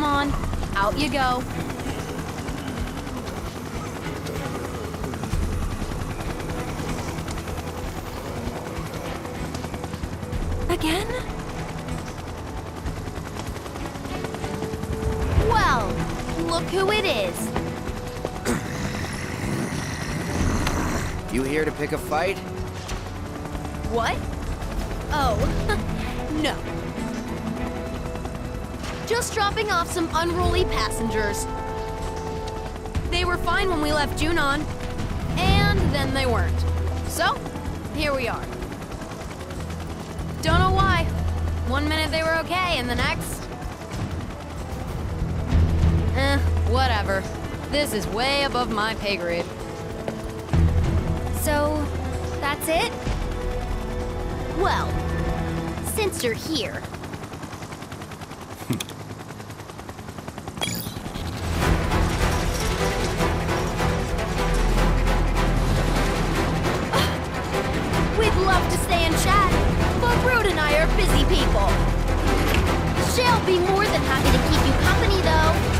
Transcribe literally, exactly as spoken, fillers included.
Come on, out you go. Again? Well, look who it is. You here to pick a fight? What? Oh, no. Just dropping off some unruly passengers. They were fine when we left Junon, and then they weren't. So, here we are. Don't know why. One minute they were okay, and the next... Eh, whatever. This is way above my pay grade. So, that's it? Well, since you're here... We'd love to stay and chat, but Brood and I are busy people. She'll be more than happy to keep you company, though.